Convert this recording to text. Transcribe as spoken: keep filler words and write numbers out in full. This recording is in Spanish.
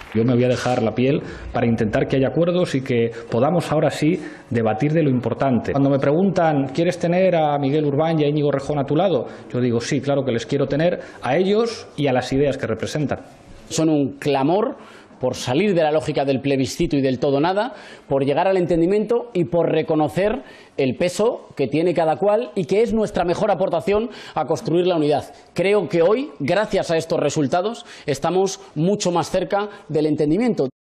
Yo me voy a dejar la piel para intentar que haya acuerdos y que podamos ahora sí debatir de lo importante. Cuando me preguntan, ¿quieres tener a Miguel Urbán y a Íñigo Errejón a tu lado? Yo digo, sí, claro que les quiero tener, a ellos y a las ideas que representan. Son un clamor por salir de la lógica del plebiscito y del todo nada, por llegar al entendimiento y por reconocer el peso que tiene cada cual y que es nuestra mejor aportación a construir la unidad. Creo que hoy, gracias a estos resultados, estamos mucho más cerca del entendimiento.